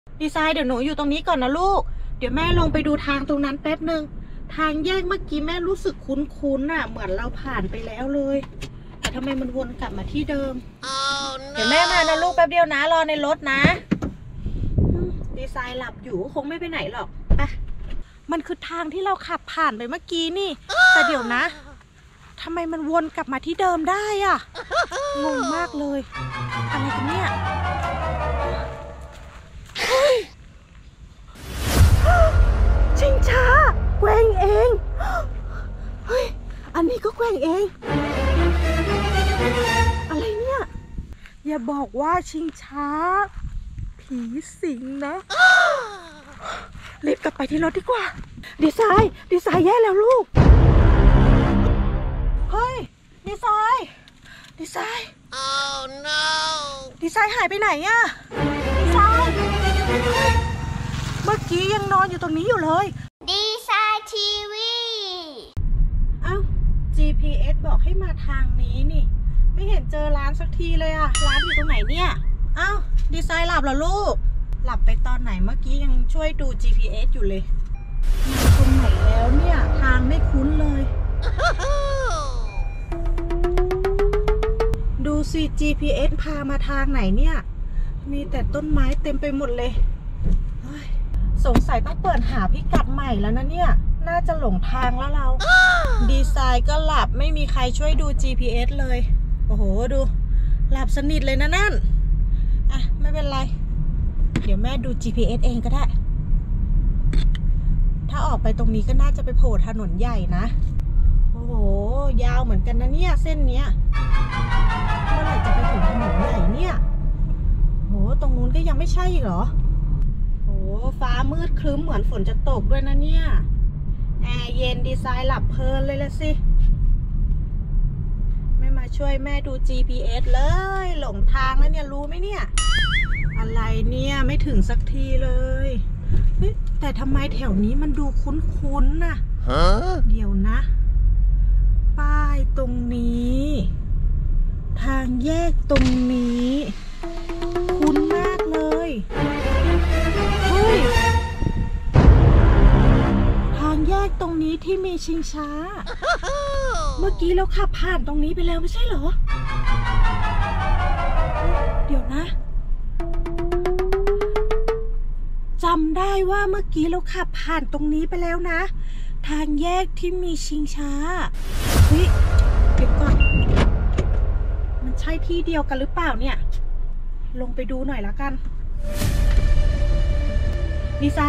ดีไซน์เดี๋ยวหนูอยู่ตรงนี้ก่อนนะลูกเดี๋ยวแม่ลงไปดูทางตรงนั้นแป๊บหนึ่งทางแยกเมื่อกี้แม่รู้สึกคุ้นๆน่ะเหมือนเราผ่านไปแล้วเลยแต่ทำไมมันวนกลับมาที่เดิม เดี๋ยวแม่มานะลูกแป๊บเดียวนะรอในรถนะดีไซน์หลับอยู่คงไม่ไปไหนหรอกไปมันคือทางที่เราขับผ่านไปเมื่อกี้นี่แต่เดี๋ยวนะทำไมมันวนกลับมาที่เดิมได้อะงงมากเลยอะไรกันเนี่ยชิงช้าแกว่งเองเฮ้ยอันนี้ก็แกว่งเองอะไรเนี่ยอย่าบอกว่าชิงช้าผีสิงนะรีบกลับไปที่รถดีกว่าดีไซน์แย่แล้วลูกเฮ้ยดีไซน์ oh no ดีไซน์หายไปไหนอะดีไซน์เมื่อกี้ยังนอนอยู่ตรงนี้อยู่เลยดีไซน์ทีวีเอ้า GPS บอกให้มาทางนี้นี่ไม่เห็นเจอร้านสักทีเลยอะร้านอยู่ตรงไหนเนี่ยเอ้าดีไซน์หลับเหรอลูกหลับไปตอนไหนเมื่อกี้ยังช่วยดู GPS อยู่เลยมาตรงไหนแล้วเนี่ยทางไม่คุ้นเลยดูสิ GPS พามาทางไหนเนี่ยมีแต่ต้นไม้เต็มไปหมดเลยสงสัยต้องเปิดหาพิกัดใหม่แล้วนะเนี่ยน่าจะหลงทางแล้วเราดีไซน์ก็หลับไม่มีใครช่วยดู GPS เลยโอ้โหดูหลับสนิทเลยนะนั่นอ่ะไม่เป็นไรเดี๋ยวแม่ดู GPS เองก็ได้ถ้าออกไปตรงนี้ก็น่าจะไปโผล่ถนนใหญ่นะโอ้โหยาวเหมือนกันนะเนี่ยเส้นเนี้ยเมื่อไหร่จะไปถึงถนนใหญ่เนี่ยโหตรงนู้นก็ยังไม่ใช่เหรอโอ้ฟ้ามืดครึ้มเหมือนฝนจะตกด้วยนะเนี่ยแอร์เย็นดีไซน์หลับเพลินเลยละสิไม่มาช่วยแม่ดู GPS เลยหลงทางแล้วเนี่ยรู้ไหมเนี่ยอะไรเนี่ยไม่ถึงสักทีเลยแต่ทำไมแถวนี้มันดูคุ้นๆน่ะเดี๋ยวนะป้ายตรงนี้ทางแยกตรงนี้คุ้นมากเลยเฮ้ยทางแยกตรงนี้ที่มีชิงช้าเมื่อกี้เราขับผ่านตรงนี้ไปแล้วไม่ใช่เหรอเดี๋ยวนะจำได้ว่าเมื่อกี้เราขับผ่านตรงนี้ไปแล้วนะทางแยกที่มีชิงช้าเฮ้ยเดี๋ยวก่อนมันใช่ที่เดียวกันหรือเปล่าเนี่ยลงไปดูหน่อยละกันดีไซ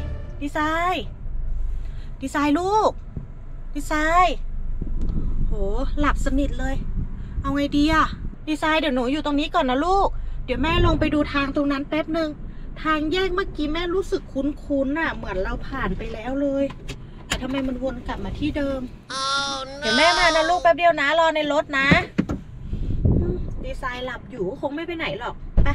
น์ลูกดีไซน์โหหลับสนิทเลยเอาไงดีอะดีไซน์เดี๋ยวหนูอยู่ตรงนี้ก่อนนะลูกเดี๋ยวแม่ลงไปดูทางตรงนั้นแป๊บหนึ่งทางแยกเมื่อกี้แม่รู้สึกคุ้นๆน่ะเหมือนเราผ่านไปแล้วเลยแต่ทำไมมันวนกลับมาที่เดิม oh, no. เดี๋ยวแม่มานะลูกแป๊บเดียวนะรอในรถนะดีไซน์หลับอยู่คงไม่ไปไหนหรอกไป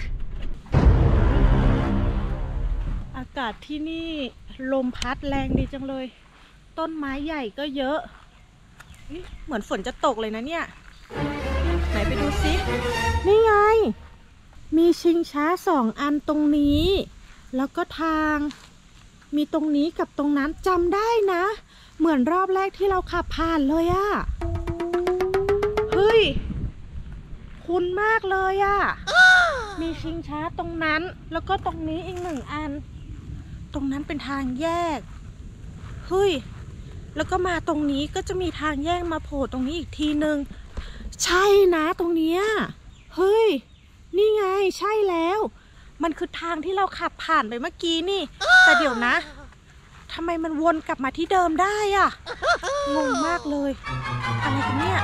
อากาศที่นี่ลมพัดแรงดีจังเลยต้นไม้ใหญ่ก็เยอะเหมือนฝนจะตกเลยนะเนี่ยไหนไปดูสินี่ไงมีชิงช้า2 อันตรงนี้แล้วก็ทางมีตรงนี้กับตรงนั้นจำได้นะเหมือนรอบแรกที่เราขับผ่านเลยอะเฮ้ยคุ้นมากเลยอะมีชิงช้าตรงนั้นแล้วก็ตรงนี้อีก1 อันตรงนั้นเป็นทางแยกเฮ้ยแล้วก็มาตรงนี้ก็จะมีทางแยกมาโผล่ตรงนี้อีกทีนึงใช่นะตรงเนี้ยเฮ้ยนี่ไงใช่แล้วมันคือทางที่เราขับผ่านไปเมื่อกี้นี่แต่เดี๋ยวนะทำไมมันวนกลับมาที่เดิมได้อะงงมากเลยอะไรกันเนี่ย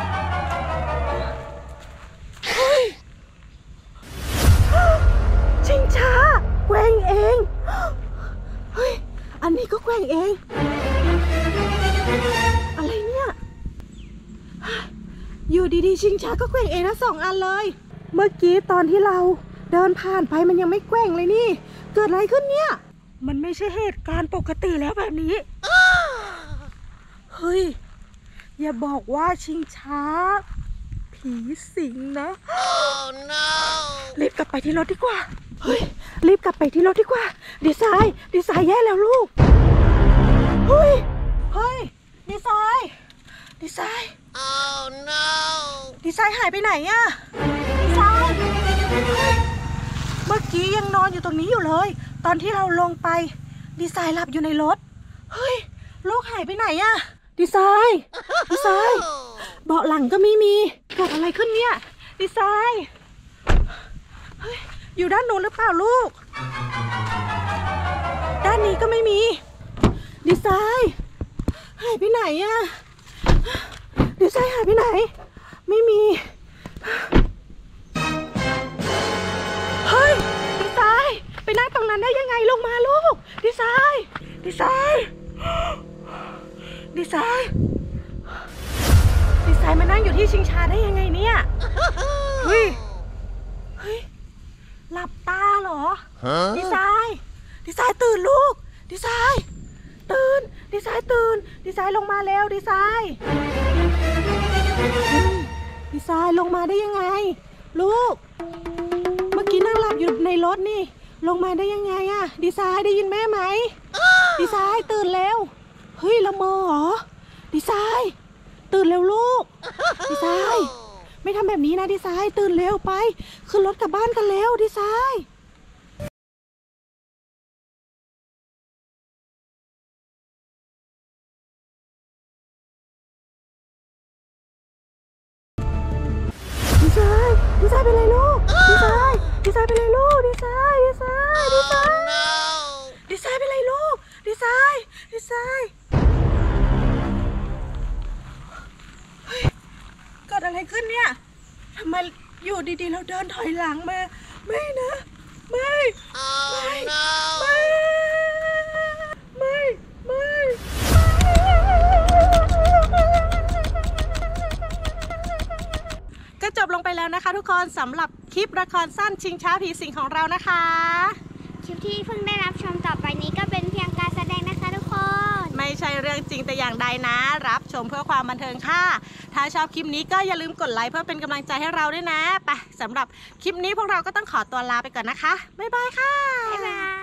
ชิงช้าแกว่งเองเฮ้ยอันนี้ก็แกว่งเองอะไรเนี่ยอยู่ดีๆชิงช้าก็แกว่งเองนะ2 อันเลยเมื่อกี้ตอนที่เราเดินผ่านไปมันยังไม่แกว่งเลยนี่เกิดอะไรขึ้นเนี่ยมันไม่ใช่เหตุการณ์ปกติแล้วแบบนี้เฮ้ยอย่าบอกว่าชิงช้าผีสิงนะ oh, no. รีบกลับไปที่รถดีกว่าเฮ้ยรีบกลับไปที่รถดีกว่าดีไซน์แย่แล้วลูกเฮ้ยดีไซน์ oh no ดีไซน์หายไปไหนอะดีไซน์เมื่อกี้ยังนอนอยู่ตรงนี้อยู่เลยตอนที่เราลงไปดีไซน์หลับอยู่ในรถเฮ้ยลูกหายไปไหนอะดีไซน์เบาะหลังก็ไม่มีเกิดอะไรขึ้นเนี่ยดีไซน์เฮ้ยอยู่ด้านนู้นหรือเปล่าลูกด้านนี้ก็ไม่มีดีไซน์หายไปไหนอะดีไซน์หายไปไหนไม่มีเฮ้ยดีไซน์ไปนั่งตรงนั้นได้ยังไงลงมาลูกดีไซน์มานั่งอยู่ที่ชิงช้าได้ยังไงเนี่ยเฮ้ยหลับตาเหรอดีไซน์ตื่นลูกดีไซน์ตื่นดีไซน์ลงมาแล้วดีไซน์ลงมาได้ยังไงลูกเมื่อกี้นั่งหลับอยู่ในรถนี่ลงมาได้ยังไงอะดีไซน์ได้ยินแม่ไหมดีไซน์ตื่นแล้วเฮ้ยละเมอเหรอดีไซน์ตื่นเร็วลูกดีไซน์ไม่ทำแบบนี้นะดีไซน์ตื่นเร็วไปขึ้นรถกลับบ้านกันแล้วดีไซน์ดีไซน์เป็นไรลูกดีไซน์เป็นไรลูกดีไซน์เป็นไรลูกดีไซน์เฮ้ยเกิดอะไรขึ้นเนี่ยทำไมอยู่ดีๆเราเดินถอยหลังมาไม่นะไม่ก็จบลงไปแล้วนะคะทุกคนสำหรับคลิปละครสั้นชิงช้าผีสิงของเรานะคะคลิปที่เพิ่งได้รับชมต่อไปนี้ก็เป็นเพียงการแสดงนะคะทุกคนไม่ใช่เรื่องจริงแต่อย่างใดนะรับชมเพื่อความบันเทิงค่ะถ้าชอบคลิปนี้ก็อย่าลืมกดไลค์เพื่อเป็นกำลังใจให้เราด้วยนะไปสำหรับคลิปนี้พวกเราก็ต้องขอตัวลาไปก่อนนะคะบ๊ายบายค่ะบ๊ายบาย